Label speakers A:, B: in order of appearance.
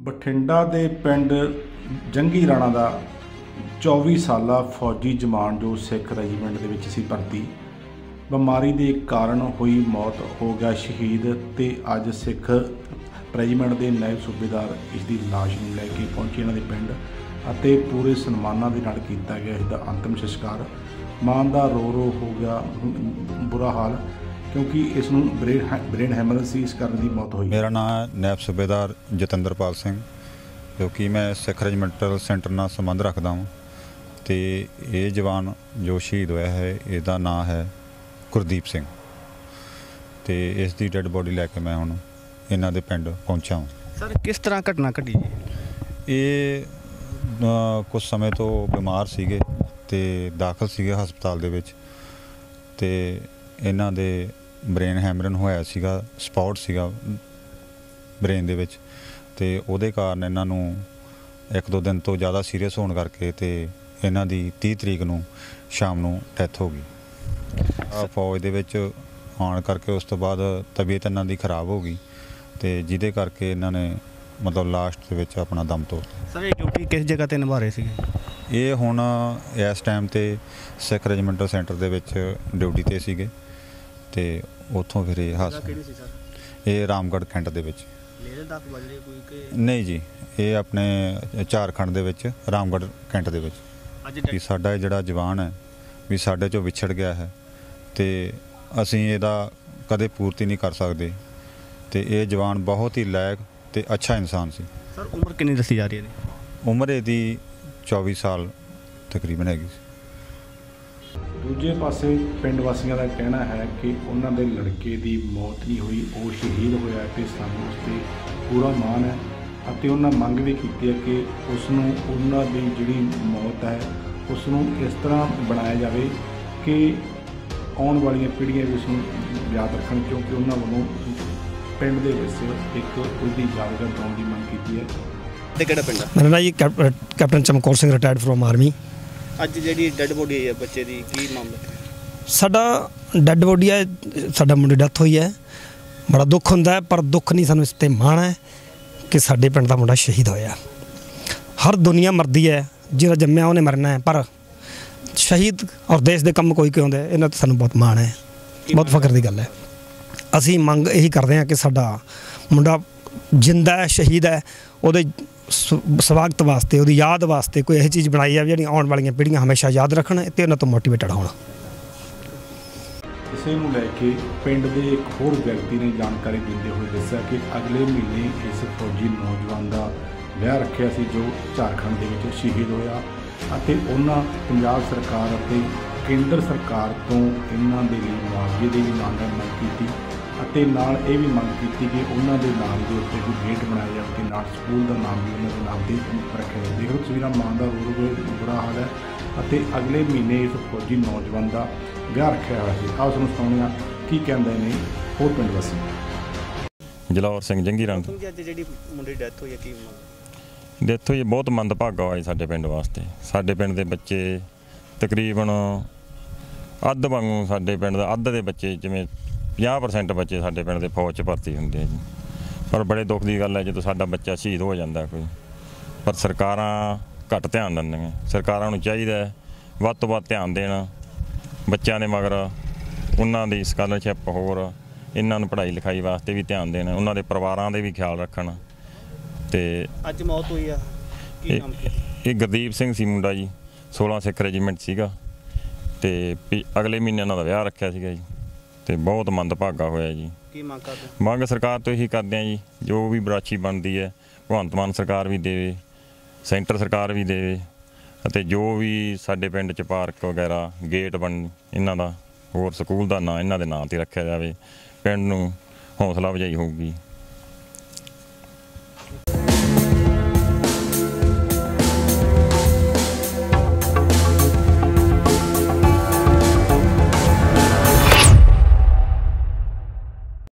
A: ਬਠਿੰਡਾ ਦੇ ਪਿੰਡ ਜੰਗੀ ਰਾਣਾ ਦਾ 24 ਸਾਲਾ ਫੌਜੀ ਜਵਾਨ ਜੋ ਸਿੱਖ ਰੈਜੀਮੈਂਟ ਦੇ ਵਿੱਚ ਸੀ ਭਰਤੀ, ਬਿਮਾਰੀ ਦੇ ਕਾਰਨ ਹੋਈ ਮੌਤ ਹੋ ਗਿਆ ਸ਼ਹੀਦ। ਤੇ ਅੱਜ ਸਿੱਖ ਰੈਜੀਮੈਂਟ ਦੇ ਨਾਇਬ ਸੂਬੇਦਾਰ ਇਸ ਦੀ ਲਾਸ਼ ਨੂੰ ਲੈ ਕੇ ਪਹੁੰਚੇ ਇਹਨਾਂ ਦੇ ਪਿੰਡ ਅਤੇ ਪੂਰੇ ਸਨਮਾਨਾਂ ਦੇ ਨਾਲ ਕੀਤਾ ਗਿਆ ਇਸ ਦਾ ਅੰਤਿਮ ਸੰਸਕਾਰ। ਮਾਂ ਦਾ ਰੋ ਹੋ ਗਿਆ ਬੁਰਾ ਹਾਲ, क्योंकि इसनूं ब्रेन हैमरेज सी, इस कारण की मौत हुई।
B: मेरा नाम है नायब सूबेदार जतिंदरपाल सिंह, जो कि मैं सिख रैजीमेंटल सेंटर नाल संबंध रखता हूँ। तो ये जवान जो शहीद होया है इसका नाम है गुरदीप सिंह। तो इसकी डेड बॉडी लैके मैं हुण इन्हां दे पिंड पहुंचा हूँ।
C: सर किस तरह घटना घटी?
B: ये कुछ समय तो बीमार सीगे ते दाखिल सीगे हस्पताल दे विच, ते इन्हां दे ब्रेन हैमरन होया सीगा, स्पॉट सीगा ब्रेन दे विच, ते उहदे कारण इन्हां नूं 1-2 दिन तो ज़्यादा सीरीयस होने करके ते इन्हां दी 30 तरीक नूं शाम नूं डैथ हो गई। फौज दे विच आउण करके उस तो बाद तबीयत इन्हां दी खराब हो गई, ते जिहदे करके इन्हां ने मतलब लास्ट दे विच अपना दम तोड़।
C: सर ये ड्यूटी किस जगह ते निभा रहे सीगे?
B: ये हुण इस टाइम ते सिख रैजीमेंटल सेंटर दे विच ड्यूटी ते सीगे, ते उत्थों फिर ये रामगढ़ कैंट दे विच। नहीं जी, ये अपने झारखंड दे विच रामगढ़ कैंट दे विच। भी साडा जिहड़ा जवान है भी साडे चों विछड़ गया है, ते असीं इहदा कदे पूर्ति नहीं कर सकते। ते ये जवान बहुत ही लायक ते अच्छा इंसान सी।
C: सर उम्र कितनी दसी जा रही है?
B: उम्र इहदी 24 साल तकरीबन हैगी।
A: दूजे पासे पिंड वासियों का कहना है कि उन्होंने लड़के की मौत नहीं हुई, वो शहीद होया ते सानूं उस ते पूरा माण है। ਅਤੇ ਉਹਨਾਂ ਮੰਗ ਵੀ ਕੀਤੀ ਹੈ ਕਿ ਉਸ ਨੂੰ ਉਹਨਾਂ ਦੀ ਜਿਹੜੀ ਮੌਤ ਹੈ ਉਸ ਨੂੰ ਇਸ ਤਰ੍ਹਾਂ ਬਣਾਇਆ ਜਾਵੇ ਕਿ ਆਉਣ ਵਾਲੀਆਂ ਪੀੜ੍ਹੀਆਂ ਵੀ ਉਸ ਨੂੰ ਯਾਦ ਰੱਖਣ, ਕਿਉਂਕਿ ਉਹਨਾਂ ਵੱਲੋਂ ਪਿੰਡ ਦੇ ਵਿੱਚ ਇੱਕ ਉਸਦੀ ਯਾਦਗਾਰ ਬਣਾਉਣ ਦੀ ਮੰਗ ਕੀਤੀ ਹੈ।
C: ਤੇ ਕਿਹੜਾ ਪਿੰਡ?
D: ਮੇਰਾ ਨਾਮ ਜੀ captain Chamkaur Singh, retired from army.
C: ਅੱਜ ਜਿਹੜੀ ਡੈੱਡ ਬੋਡੀ ਆਈ ਹੈ ਬੱਚੇ ਦੀ, ਕੀ ਮਾਮਲਾ?
D: ਸਾਡਾ ਡੈੱਡ ਬੋਡੀ ਹੈ, ਸਾਡਾ ਮੁੰਡੇ ਡੈਥ ਹੋਈ ਹੈ। ਬੜਾ ਦੁੱਖ ਹੁੰਦਾ ਹੈ, ਪਰ ਦੁੱਖ ਨਹੀਂ, ਸਾਨੂੰ ਇਸ 'ਤੇ ਮਾਣ ਹੈ ਕਿ ਸਾਡੇ ਪਿੰਡ ਦਾ ਮੁੰਡਾ ਸ਼ਹੀਦ ਹੋਇਆ। ਹਰ ਦੁਨੀਆ ਮਰਦੀ ਹੈ, ਜਿਹੜਾ ਜੰਮਿਆ ਉਹਨੇ ਮਰਨਾ ਹੈ, ਪਰ ਸ਼ਹੀਦ ਔਰ ਦੇਸ਼ ਦੇ ਕੰਮ ਕੋਈ ਕਿਉਂ ਹੁੰਦੇ, ਇਹਨਾਂ 'ਤੇ ਸਾਨੂੰ ਬਹੁਤ ਮਾਣ ਹੈ, ਬਹੁਤ ਫਖਰ ਦੀ ਗੱਲ ਹੈ। ਅਸੀਂ ਮੰਗ ਇਹੀ ਕਰਦੇ ਹਾਂ ਕਿ ਸਾਡਾ ਮੁੰਡਾ ਜਿੰਦਾ ਹੈ, ਸ਼ਹੀਦ ਹੈ, ਉਹਦੇ ਸਵਾਗਤ ਵਾਸਤੇ, ਉਹਦੀ ਯਾਦ ਵਾਸਤੇ ਕੋਈ ਇਹੋ ਚੀਜ਼ ਬਣਾਈ ਜਾਵੇ ਜਿਹੜੀ ਆਉਣ ਵਾਲੀਆਂ ਪੀੜ੍ਹੀਆਂ ਹਮੇਸ਼ਾ ਯਾਦ ਰੱਖਣ ਅਤੇ ਉਹਨਾਂ ਤੋਂ ਮੋਟੀਵੇਟਡ ਹੋਣ।
A: ਇਸੇ ਨੂੰ ਲੈ ਕੇ ਪਿੰਡ ਦੇ ਇੱਕ ਹੋਰ ਵਿਅਕਤੀ ਨੇ ਜਾਣਕਾਰੀ ਦਿੰਦੇ ਹੋਏ ਦੱਸਿਆ ਕਿ ਅਗਲੇ ਮਹੀਨੇ ਇਸ ਫੌਜੀ ਨੌਜਵਾਨ ਦਾ ਵਿਆਹ ਰੱਖਿਆ ਸੀ ਜੋ ਝਾਰਖੰਡ ਦੇ ਵਿੱਚ ਸ਼ਹੀਦ ਹੋਇਆ, ਅਤੇ ਉਹਨਾਂ ਪੰਜਾਬ ਸਰਕਾਰ ਅਤੇ ਕੇਂਦਰ ਸਰਕਾਰ ਤੋਂ ਇਹਨਾਂ ਦੇ ਲਈ ਮੁਆਵਜ਼ੇ ਦੀ ਵੀ ਮੰਗ ਕੀਤੀ, ਅਤੇ ਨਾਲ ਇਹ ਵੀ ਮੰਗ ਕੀਤੀ ਕਿ ਉਹਨਾਂ ਦੇ ਨਾਮ ਦੇ ਉੱਤੇ ਕੋਈ ਗੇਟ ਬਣਾਇਆ ਜਾਵੇ ਅਤੇ ਨਾਲ ਸਕੂਲ ਦਾ ਨਾਮ ਵੀ ਉਹਨਾਂ ਦੇ ਨਾਮ 'ਤੇ ਰੱਖਿਆ ਜਾਵੇ। ਦੇਖੋ ਤਸਵੀਰਾਂ, ਮਾਂ ਦਾ ਬੁਰਾ ਹਾਲ ਹੈ, ਅਤੇ ਅਗਲੇ ਮਹੀਨੇ ਇਸ ਫੌਜੀ ਨੌਜਵਾਨ ਦਾ ਵਿਆਹ ਰੱਖਿਆ ਹੋਇਆ ਸੀ। ਆਓ ਸਾਨੂੰ ਸੁਣਾਉਂਦੇ ਹਾਂ ਕੀ ਕਹਿੰਦੇ ਨੇ ਹੋਰ ਪਿੰਡ ਵਾਸੀ।
E: ਜਲੌਰ ਸਿੰਘ ਜੰਗੀ ਰਾਣਾ।
C: ਅੱਜ ਜਿਹੜੀ ਮੁੰਡੇ ਦੀ ਡੈਥ ਹੋਈ ਹੈ, ਕੀ
E: ਡੈਥ ਹੋਈ ਬਹੁਤ ਮੰਦਭਾਗਾ ਹੋਇਆ ਸਾਡੇ ਪਿੰਡ ਵਾਸਤੇ। ਸਾਡੇ ਪਿੰਡ ਦੇ ਬੱਚੇ ਤਕਰੀਬਨ ਅੱਧ ਵਾਂਗੂ, ਸਾਡੇ ਪਿੰਡ ਦਾ ਅੱਧ ਦੇ ਬੱਚੇ, ਜਿਵੇਂ 50% ਬੱਚੇ ਸਾਡੇ ਪਿੰਡ ਦੇ ਫੌਜ 'ਚ ਭਰਤੀ ਹੁੰਦੇ ਆ ਜੀ। ਪਰ ਬੜੇ ਦੁੱਖ ਦੀ ਗੱਲ ਹੈ ਜਦੋਂ ਸਾਡਾ ਬੱਚਾ ਸ਼ਹੀਦ ਹੋ ਜਾਂਦਾ ਕੋਈ, ਪਰ ਸਰਕਾਰਾਂ ਘੱਟ ਧਿਆਨ ਦਿੰਦੀਆਂ। ਸਰਕਾਰਾਂ ਨੂੰ ਚਾਹੀਦਾ ਵੱਧ ਤੋਂ ਵੱਧ ਧਿਆਨ ਦੇਣ ਬੱਚਿਆਂ ਦੇ ਮਗਰ, ਉਹਨਾਂ ਦੀ ਸਕਾਲਰਸ਼ਿਪ, ਹੋਰ ਇਹਨਾਂ ਨੂੰ ਪੜ੍ਹਾਈ ਲਿਖਾਈ ਵਾਸਤੇ ਵੀ ਧਿਆਨ ਦੇਣ, ਉਹਨਾਂ ਦੇ ਪਰਿਵਾਰਾਂ ਦੇ ਵੀ ਖਿਆਲ ਰੱਖਣ। ਤੇ ਅੱਜ
C: ਮੌਤ ਹੋਈ ਆ, ਕੀ ਨਾਮ?
E: ਇਹ ਗੁਰਦੀਪ ਸਿੰਘ ਸੀ ਮੁੰਡਾ ਜੀ, 16 ਸਿੱਖ ਰੈਜੀਮੈਂਟ ਸੀਗਾ, ਤੇ ਅਗਲੇ ਮਹੀਨੇ ਉਹਨਾਂ ਦਾ ਵਿਆਹ ਰੱਖਿਆ ਸੀਗਾ ਜੀ, ਤੇ ਬਹੁਤ ਮੰਦਭਾਗਾ ਹੋਇਆ ਜੀ।
C: ਕੀ ਮੰਗ ਕਰਦੇ?
E: ਮੰਗ ਸਰਕਾਰ ਤੋਂ ਇਹੀ ਕਰਦੇ ਹਾਂ ਜੀ, ਜੋ ਵੀ ਬਰਾਛੀ ਬਣਦੀ ਹੈ ਭਗਵੰਤ ਮਾਨ ਸਰਕਾਰ ਵੀ ਦੇਵੇ, ਸੈਂਟਰ ਸਰਕਾਰ ਵੀ ਦੇਵੇ, ਅਤੇ ਜੋ ਵੀ ਸਾਡੇ ਪਿੰਡ 'ਚ ਪਾਰਕ ਵਗੈਰਾ, ਗੇਟ ਬਣ ਇਹਨਾਂ ਦਾ, ਹੋਰ ਸਕੂਲ ਦਾ ਨਾਂ ਇਹਨਾਂ ਦੇ ਨਾਂ 'ਤੇ ਰੱਖਿਆ ਜਾਵੇ। ਪਿੰਡ ਨੂੰ ਹੌਸਲਾ ਅਫਜ਼ਾਈ ਹੋਊਗੀ।